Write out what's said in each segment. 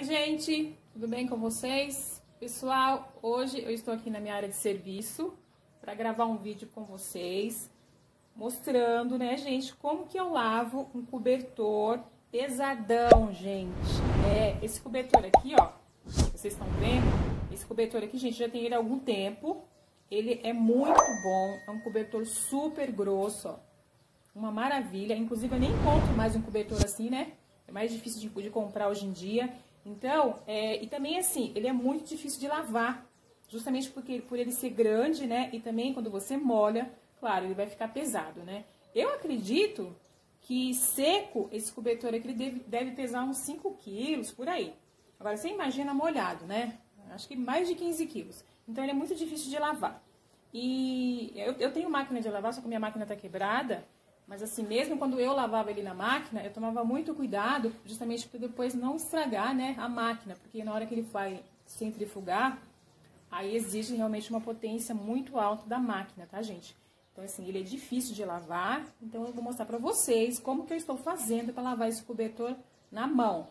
Oi, gente, tudo bem com vocês? Pessoal, hoje eu estou aqui na minha área de serviço para gravar um vídeo com vocês, mostrando, né, gente, como que eu lavo um cobertor pesadão, gente. Esse cobertor aqui, ó, vocês estão vendo? Esse cobertor aqui, gente, já tem ele há algum tempo. Ele é muito bom, é um cobertor super grosso, ó, uma maravilha. Inclusive, eu nem encontro mais um cobertor assim, né? É mais difícil de comprar hoje em dia. Então, e também assim, ele é muito difícil de lavar, justamente por ele ser grande, né? E também quando você molha, claro, ele vai ficar pesado, né? Eu acredito que seco, esse cobertor aqui ele deve pesar uns 5 quilos, por aí. Agora, você imagina molhado, né? Acho que mais de 15 quilos. Então, ele é muito difícil de lavar. E eu tenho máquina de lavar, só que minha máquina tá quebrada. Mas assim, mesmo quando eu lavava ele na máquina, eu tomava muito cuidado, justamente para depois não estragar, né, a máquina. Porque na hora que ele vai centrifugar, aí exige realmente uma potência muito alta da máquina, tá, gente? Então, assim, ele é difícil de lavar. Então, eu vou mostrar para vocês como que eu estou fazendo para lavar esse cobertor na mão.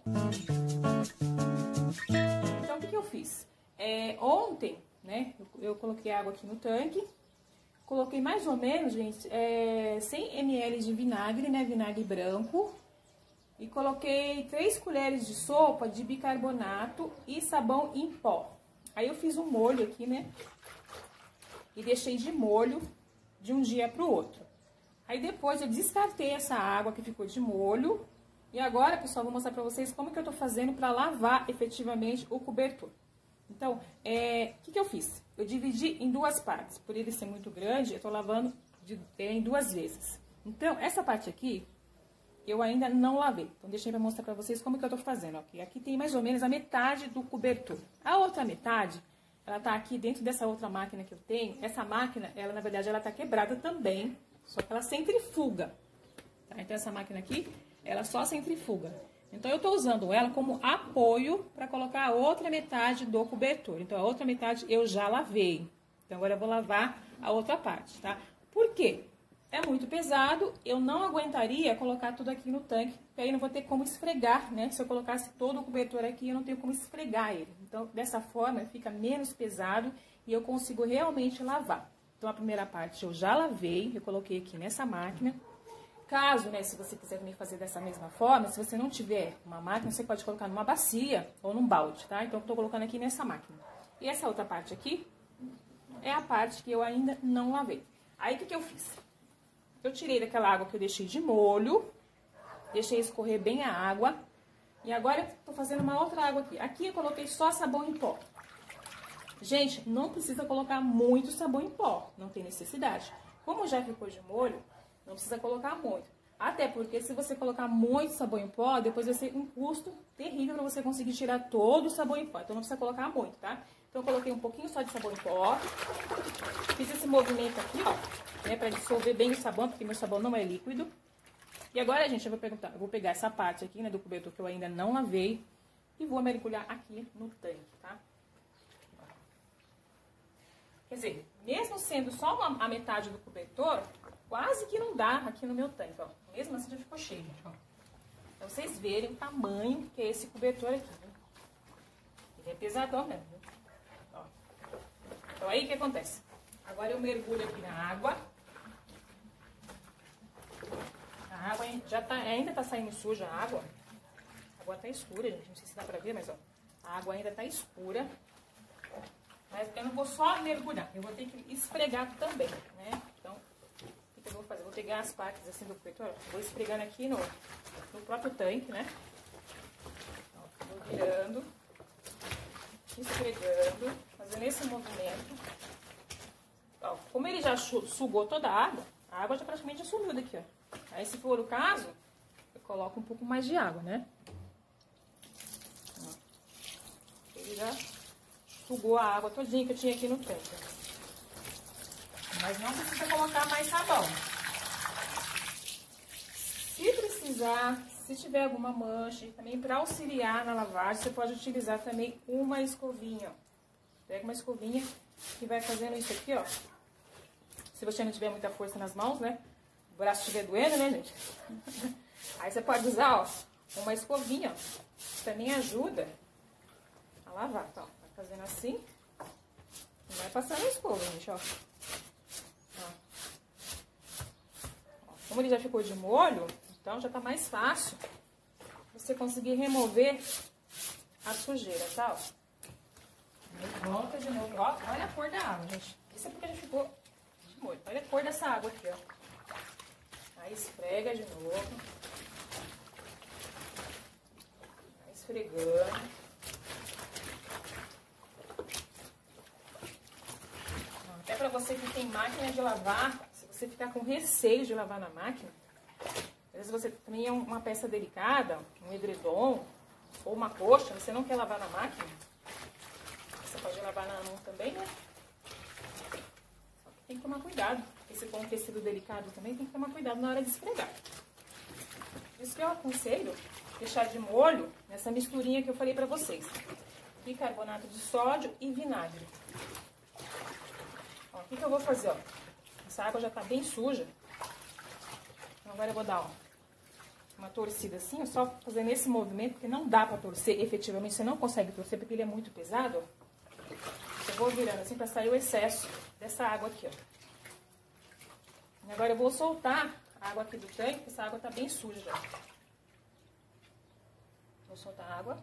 Então, o que eu fiz? Ontem, né, eu coloquei água aqui no tanque. Coloquei mais ou menos, gente, 100 ml de vinagre, né, vinagre branco. E coloquei 3 colheres de sopa de bicarbonato e sabão em pó. Aí eu fiz um molho aqui, né, e deixei de molho de um dia pro outro. Aí depois eu descartei essa água que ficou de molho. E agora, pessoal, vou mostrar pra vocês como que eu tô fazendo pra lavar efetivamente o cobertor. Então, o que eu fiz? Eu dividi em 2 partes. Por ele ser muito grande, eu tô lavando em 2 vezes. Então, essa parte aqui, eu ainda não lavei. Então, deixei pra mostrar pra vocês como que eu tô fazendo. Ó. Aqui tem mais ou menos a metade do cobertor. A outra metade, ela tá aqui dentro dessa outra máquina que eu tenho. Essa máquina, ela na verdade, ela tá quebrada também, só que ela centrifuga. Tá? Então, essa máquina aqui, ela só centrifuga. Então, eu tô usando ela como apoio para colocar a outra metade do cobertor. Então, a outra metade eu já lavei. Então, agora eu vou lavar a outra parte, tá? Por quê? É muito pesado, eu não aguentaria colocar tudo aqui no tanque, porque aí não vou ter como esfregar, né? Se eu colocasse todo o cobertor aqui, eu não tenho como esfregar ele. Então, dessa forma, fica menos pesado e eu consigo realmente lavar. Então, a primeira parte eu já lavei, eu coloquei aqui nessa máquina. Caso, né, se você quiser também fazer dessa mesma forma, se você não tiver uma máquina, você pode colocar numa bacia ou num balde, tá? Então, eu tô colocando aqui nessa máquina. E essa outra parte aqui é a parte que eu ainda não lavei. Aí, o que eu fiz? Eu tirei daquela água que eu deixei de molho, deixei escorrer bem a água. E agora eu tô fazendo uma outra água aqui. Aqui eu coloquei só sabão em pó. Gente, não precisa colocar muito sabão em pó, não tem necessidade. Como já ficou de molho, não precisa colocar muito. Até porque se você colocar muito sabão em pó, depois vai ser um custo terrível para você conseguir tirar todo o sabão em pó. Então não precisa colocar muito, tá? Então eu coloquei um pouquinho só de sabão em pó. Fiz esse movimento aqui, ó, né, para dissolver bem o sabão, porque meu sabão não é líquido. E agora, gente, eu vou pegar essa parte aqui, né, do cobertor que eu ainda não lavei e vou mergulhar aqui no tanque, tá? Quer dizer, mesmo sendo só a metade do cobertor, quase que não dá aqui no meu tanque, ó. Mesmo assim já ficou cheio, gente, ó. Pra vocês verem o tamanho que é esse cobertor aqui, né? Ele é pesadão mesmo, né? Ó. Então aí o que acontece? Agora eu mergulho aqui na água. A água ainda tá saindo suja a água. A água tá escura, gente. Não sei se dá pra ver, mas ó. A água ainda tá escura. Mas eu não vou só mergulhar, eu vou ter que esfregar também, né? Então, o que eu vou fazer? Vou pegar as partes assim do cobertor, vou esfregando aqui no próprio tanque, né? Ó, vou virando, esfregando, fazendo esse movimento. Ó, como ele já sugou toda a água já praticamente sumiu daqui, ó. Aí, se for o caso, eu coloco um pouco mais de água, né? Ó, ele já sugou a água todinha que eu tinha aqui no tanque. Mas não precisa colocar mais sabão. Se precisar, se tiver alguma mancha, também para auxiliar na lavagem, você pode utilizar também uma escovinha. Ó. Pega uma escovinha e vai fazendo isso aqui, ó. Se você não tiver muita força nas mãos, né? O braço estiver doendo, né, gente? Aí você pode usar, ó, uma escovinha, ó. Também ajuda a lavar, tá? Vai fazendo assim. E vai passando a escova, gente, ó. Como ele já ficou de molho, então já tá mais fácil você conseguir remover a sujeira, tá? Ó. Volta de novo. Ó, olha a cor da água, gente. Isso é porque já ficou de molho. Olha a cor dessa água aqui, ó. Aí esfrega de novo. Vai esfregando. Até pra você que tem máquina de lavar, se você ficar com receio de lavar na máquina, às vezes você também é uma peça delicada, um edredom ou uma coxa, você não quer lavar na máquina, você pode lavar na mão também, né? Só que tem que tomar cuidado, porque se for um tecido delicado também, tem que tomar cuidado na hora de esfregar. Por isso que eu aconselho deixar de molho nessa misturinha que eu falei pra vocês. Bicarbonato de sódio e vinagre. Ó, o que eu vou fazer, ó? Essa água já tá bem suja. Então agora eu vou dar, ó, uma torcida assim, só fazendo esse movimento, porque não dá pra torcer, efetivamente você não consegue torcer, porque ele é muito pesado, ó. Eu vou virando assim pra sair o excesso dessa água aqui, ó. E agora eu vou soltar a água aqui do tanque, porque essa água tá bem suja já. Vou soltar a água.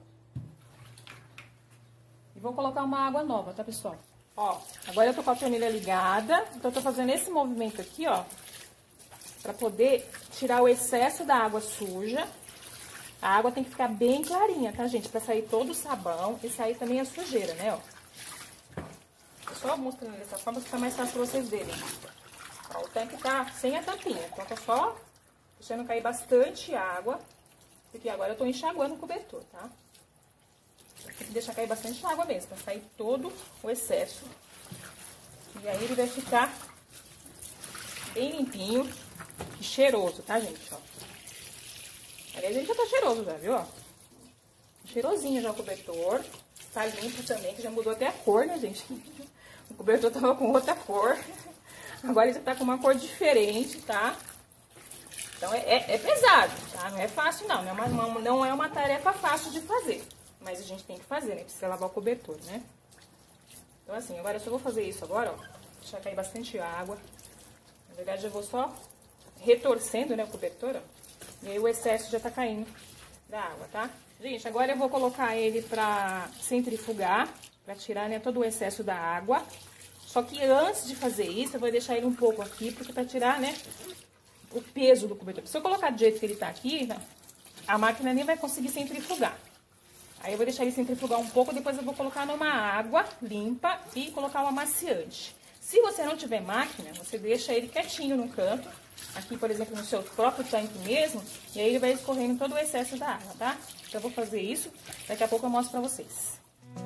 E vou colocar uma água nova, tá, pessoal? Ó, agora eu tô com a torneira ligada, então eu tô fazendo esse movimento aqui, ó, pra poder tirar o excesso da água suja. A água tem que ficar bem clarinha, tá, gente? Pra sair todo o sabão e sair também a sujeira, né, ó. Tô só mostrando dessa forma, que fica mais fácil pra vocês verem. Ó, o tanque tá sem a tampinha, então tô só deixando cair bastante água, porque agora eu tô enxaguando o cobertor, tá? Tem que deixar cair bastante água mesmo, pra sair todo o excesso. E aí ele vai ficar bem limpinho e cheiroso, tá, gente? Ó. Aliás, ele já tá cheiroso já, viu? Ó. Cheirosinho já o cobertor. Tá limpo também, que já mudou até a cor, né, gente? O cobertor tava com outra cor. Agora ele já tá com uma cor diferente, tá? Então é pesado, tá? Não é fácil, não. Não é uma tarefa fácil de fazer. Mas a gente tem que fazer, né? Precisa lavar o cobertor, né? Então, assim, agora eu só vou fazer isso agora, ó. Deixar cair bastante água. Na verdade, eu vou só retorcendo, né, o cobertor, ó. E aí o excesso já tá caindo da água, tá? Gente, agora eu vou colocar ele pra centrifugar, pra tirar, né, todo o excesso da água. Só que antes de fazer isso, eu vou deixar ele um pouco aqui, porque pra tirar, né, o peso do cobertor. Se eu colocar do jeito que ele tá aqui, né, a máquina nem vai conseguir centrifugar. Aí eu vou deixar ele centrifugar um pouco, depois eu vou colocar numa água limpa e colocar um amaciante. Se você não tiver máquina, você deixa ele quietinho no canto, aqui, por exemplo, no seu próprio tanque mesmo, e aí ele vai escorrendo todo o excesso da água, tá? Então eu vou fazer isso, daqui a pouco eu mostro pra vocês.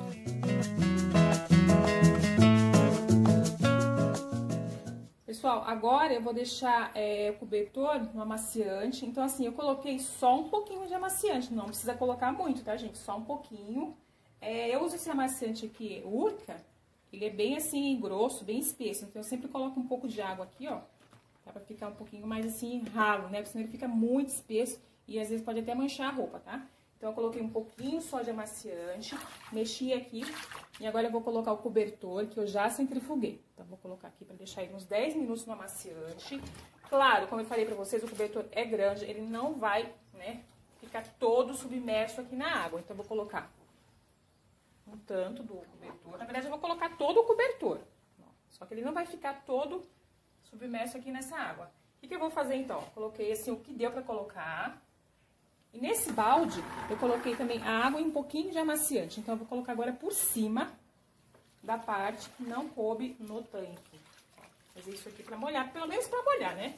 Pessoal, agora eu vou deixar o cobertor no amaciante. Então, assim, eu coloquei só um pouquinho de amaciante. Não precisa colocar muito, tá, gente? Só um pouquinho. Eu uso esse amaciante aqui, Urca. Ele é bem, assim, grosso, bem espesso. Então, eu sempre coloco um pouco de água aqui, ó. Dá pra ficar um pouquinho mais, assim, ralo, né? Porque senão ele fica muito espesso e, às vezes, pode até manchar a roupa, tá? Então, eu coloquei um pouquinho só de amaciante, mexi aqui e agora eu vou colocar o cobertor que eu já centrifuguei. Então, vou colocar aqui pra deixar ele uns 10 minutos no amaciante. Claro, como eu falei pra vocês, o cobertor é grande, ele não vai, né, ficar todo submerso aqui na água. Então, eu vou colocar um tanto do cobertor. Na verdade, eu vou colocar todo o cobertor. Só que ele não vai ficar todo submerso aqui nessa água. O que eu vou fazer, então? Coloquei, assim, o que deu pra colocar. E nesse balde, eu coloquei também a água e um pouquinho de amaciante. Então, eu vou colocar agora por cima da parte que não coube no tanque. Fazer isso aqui pra molhar, pelo menos pra molhar, né?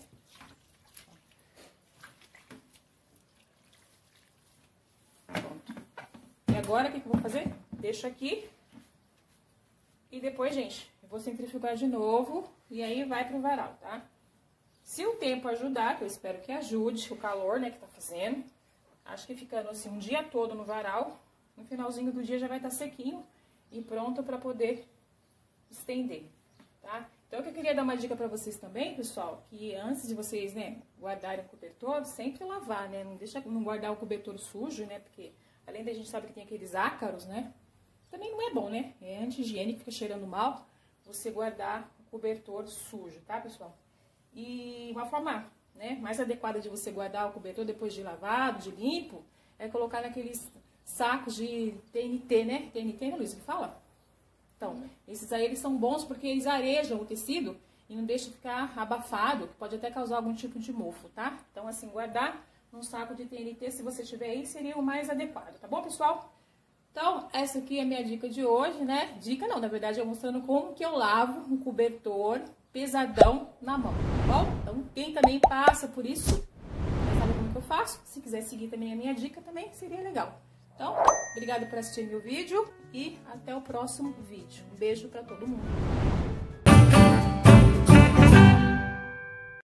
Pronto. E agora, o que eu vou fazer? Deixo aqui. E depois, gente, eu vou centrifugar de novo. E aí, vai pro varal, tá? Se o tempo ajudar, que eu espero que ajude, o calor, né, que tá fazendo... Acho que ficando assim um dia todo no varal, no finalzinho do dia já vai estar sequinho e pronto para poder estender, tá? Então, eu queria dar uma dica para vocês também, pessoal, que antes de vocês, né, guardarem o cobertor, sempre lavar, né? Não guardar o cobertor sujo, né? Porque além da gente saber que tem aqueles ácaros, né? também não é bom, né? É anti-higiênico, fica cheirando mal você guardar o cobertor sujo, tá, pessoal? E uma forma, né, mais adequada de você guardar o cobertor depois de lavado, de limpo, é colocar naqueles sacos de TNT, né? TNT, né, Luiz, que fala? Então, esses aí, eles são bons porque eles arejam o tecido e não deixam ficar abafado, que pode até causar algum tipo de mofo, tá? Então, assim, guardar num saco de TNT, se você tiver aí, seria o mais adequado, tá bom, pessoal? Então, essa aqui é a minha dica de hoje, né? Dica não, na verdade, eu mostrando como que eu lavo um cobertor pesadão na mão, tá bom? Então, quem também passa por isso, já sabe como que eu faço. Se quiser seguir também a minha dica, também seria legal. Então, obrigada por assistir meu vídeo e até o próximo vídeo. Um beijo pra todo mundo.